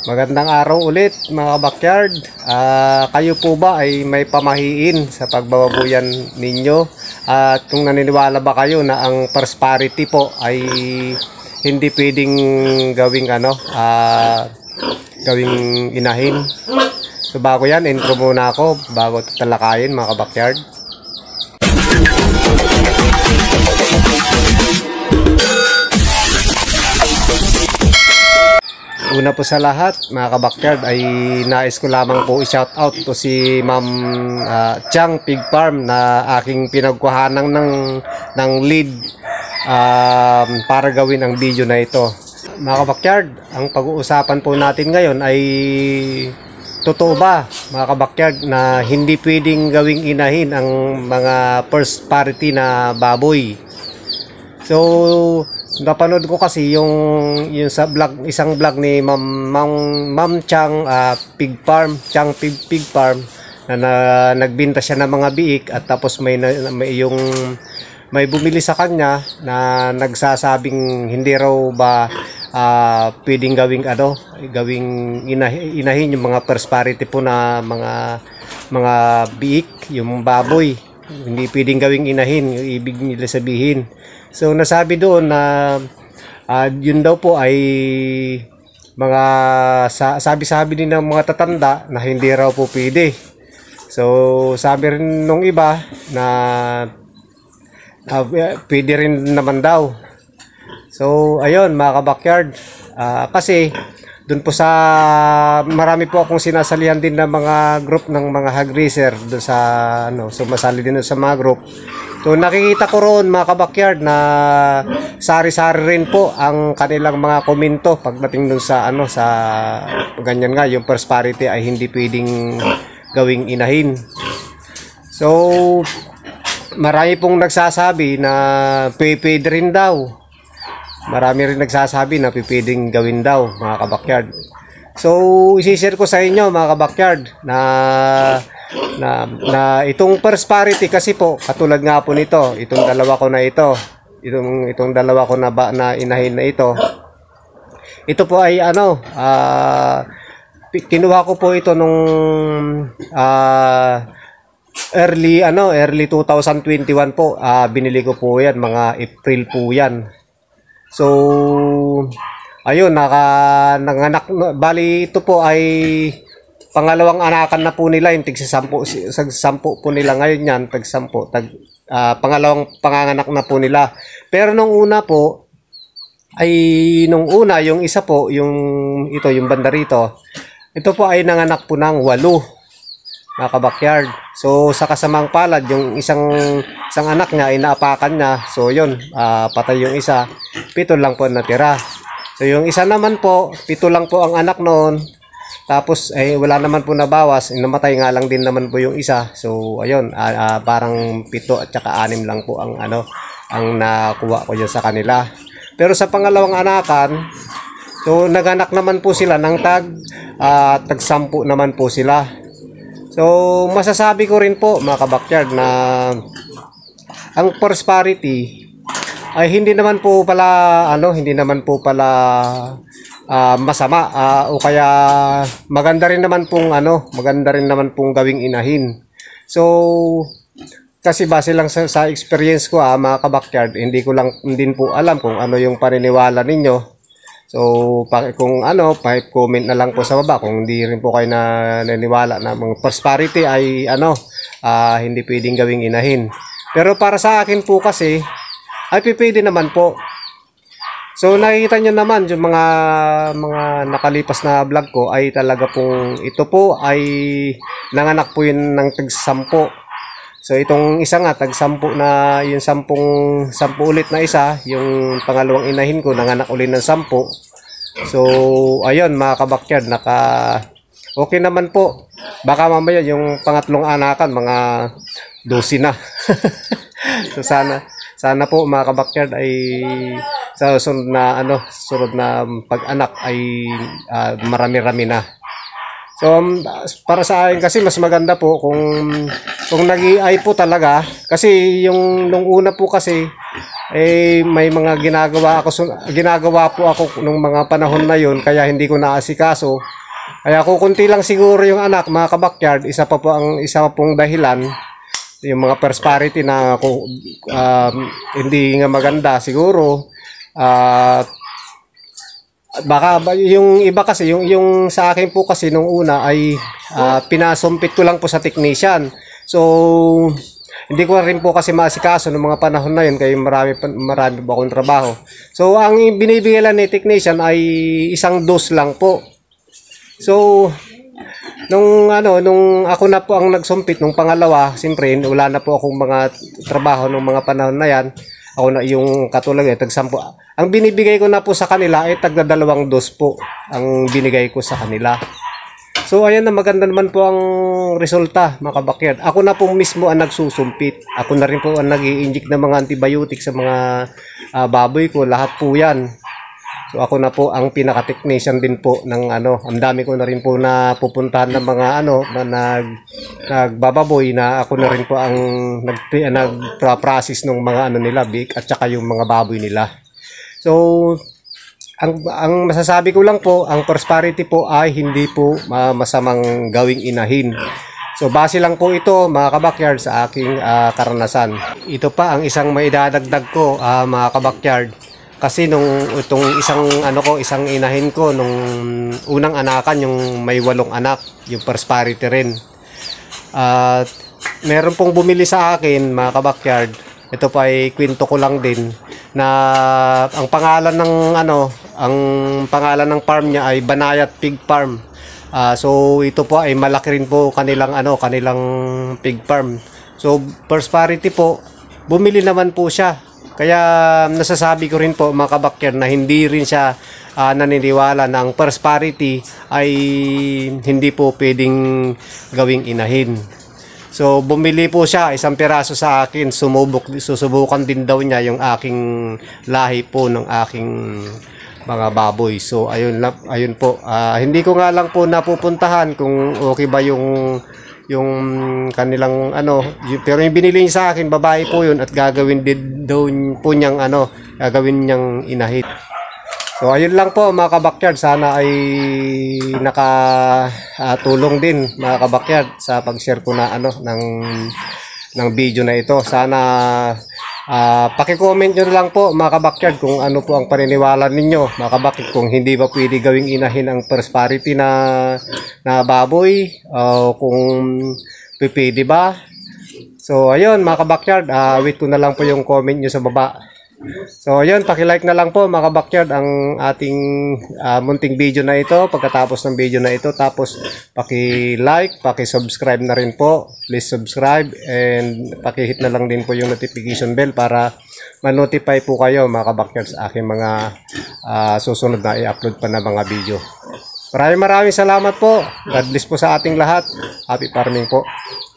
Magandang araw ulit mga backyard. Kayo po ba ay may pamahiin sa pagbababuyan ninyo? At kung naniniwala ba kayo na ang prosperity po ay hindi pwedeng gawing gawing inahin? So bago yan, intro muna ako bago talakayin mga backyard. Una po sa lahat mga kabakyard ay nais ko lamang po i-shout out to si Ma'am Chang Pig Farm na aking pinagkuhanang ng lead para gawin ang video na ito. Mga kabakyard, ang pag-uusapan po natin ngayon ay totoo ba mga kabakyard na hindi pwedeng gawing inahin ang mga first party na baboy? So napanood ko kasi yung sa vlog, isang vlog ni Ma'am Chang Pig Farm, Chang Pig Farm na nagbenta siya ng mga biik at tapos may bumili sa kanya na nagsasabing hindi raw ba pwedeng gawing inahin yung mga prosperity po na mga biik, yung baboy. Hindi pwedeng gawing inahin, yung ibig nila sabihin. So nasabi doon na yun daw po ay mga sabi-sabi din ng mga tatanda na hindi raw po pwede. So sabi rin nung iba na pwede rin naman daw. So ayun mga kabakyard, kasi doon po sa marami po akong sinasalihan din ng mga group ng mga hog racer doon sa sumasali din sa mga group. So nakikita ko roon mga kabakyard na sari-sari rin po ang kanilang mga komento pagdating dun sa sa ganyan nga yung prosperity ay hindi pwedeng gawing inahin. So marami pong nagsasabi na pwede rin daw. Marami rin nagsasabi na pwedeng gawin daw mga kabakyard. So i-share ko sa inyo mga kabakyard na itong prosperity kasi po katulad nga po nito, itong dalawa ko na inahin na ito. Ito po ay kinuha ko po ito nung early 2021 po. Binili ko po yan mga April po yan. So ayun, nanganak, bali ito po ay pangalawang anakan na po nila, yung tig-10 po nila ngayon yan, pangalawang panganganak na po nila. Pero nung una po yung isa po, yung banda rito, ito po ay nanganak po ng 8 mga kabakyard. So sa kasamang palad, yung isang anak niya ay naapakan niya. So yun, patay yung isa, 7 lang po natira. So yung isa naman po, 7 lang po ang anak noon. Tapos wala naman po nabawas, namatay nga lang din naman po yung isa. So ayun, parang 7 at saka 6 lang po ang nakuha ko dyan sa kanila. Pero sa pangalawang anakan, so naganak naman po sila ng tag-10 naman po sila. So masasabi ko rin po mga kabakyard na ang prosperity ay hindi naman po pala masama, o kaya maganda rin naman pong gawing inahin. So kasi base lang sa experience ko mga kabakyard, hindi ko lang din po alam kung ano yung paniniwala ninyo. So kung comment na lang po sa baba kung hindi rin po kayo naniniwala na mga prosperity ay hindi pwedeng gawing inahin. Pero para sa akin po kasi ay pwede naman po. So nakikita nyo naman yung mga nakalipas na vlog ko ay talaga pong ito po ay nanganak po yun ng tag-10. So itong isa nga tag-10 na yung 10 ulit na isa, yung pangalawang inahin ko nanganak ulit ng 10. So ayun mga kabakyard, okay naman po. Baka mamaya yung pangatlong anakan mga 12 na. So sana po mga kabakyard ay sa sunod na pag-anak ay marami-rami na. So para sa akin kasi mas maganda po kung nag-i-ay po talaga, kasi yung nung una po kasi may mga ginagawa po ako nung mga panahon na yon, kaya hindi ko naasikaso. Kaya kukunti lang siguro yung anak, mga kabakyard. Isa pa pong dahilan, yung mga prosperity na hindi nga maganda siguro. Baka yung iba kasi, yung sa akin po kasi nung una ay pinasumpit ko lang po sa technician. So hindi ko rin po kasi maasikaso ng mga panahon na yun, kaya marami pa akong trabaho. So ang binibigay lang ni technician ay isang dose lang po. So nung ako na po ang nagsumpit nung pangalawa, siyempre wala na po akong mga trabaho nung mga panahon na yan. Ako na yung katulad tag-sampo. Ang binibigay ko na po sa kanila ay tagda-2 dose po ang binigay ko sa kanila. So ayan na, maganda naman po ang resulta, mga kabakyard. Ako na po mismo ang nagsusumpit. Ako na rin po ang nag-i-inject ng mga antibiotic sa mga baboy ko, lahat po yan. So ako na po ang pinaka-technician din po ng ang dami ko na rin po na pupuntahan ng mga na nagbababoy, na ako na rin po ang nagpa-process ng mga nila, big, at saka yung mga baboy nila. So ang masasabi ko lang po, ang prosperity po ay hindi po masamang gawing inahin. So base lang po ito, mga kabakyard, sa aking karanasan. Ito pa ang isang maidadagdag ko, mga kabakyard. Kasi itong isang inahin ko nung unang anakan, yung may 8 anak, yung prosperity rin. Meron pong bumili sa akin, mga kabakyard. Ito pa ay kwento ko lang din, na ang pangalan ng farm niya ay Banayat Pig Farm. So ito po ay malaki rin po kanilang pig farm. So prosperity po, bumili naman po siya. Kaya nasasabi ko rin po, mga kabakyard, na hindi rin siya naniniwala na ang prosperity ay hindi po pwedeng gawing inahin. So bumili po siya, 1 piraso sa akin, susubukan din daw niya yung aking lahi po ng aking mga baboy. So ayun po, hindi ko nga lang po napupuntahan kung okay ba yung kanilang pero yung binili niya sa akin, babae po yun, at gagawin din daw po niyang gagawin niyang inahin. So ayun lang po, mga kabakyard, sana ay nakatulong din, mga kabakyard, sa pag-share ko na ng video na ito. Sana paki-comment nyo lang po, mga kabakyard, kung ano po ang paniniwala ninyo, mga kabakyard, kung hindi ba pwede gawing inahin ang prosperity na baboy, kung pwede ba. So ayun, mga kabakyard, wait ko na lang po yung comment nyo sa baba. So ayun, paki-like na lang po, mga kabakyard, ang ating munting video na ito. Pagkatapos ng video na ito, tapos paki-like, paki-subscribe na rin po. Please subscribe, and paki-hit na lang din po yung notification bell para ma-notify po kayo, mga kabakyard, sa aking mga susunod na i-upload pa na mga video. Maraming salamat po. God bless po sa ating lahat. Happy farming po.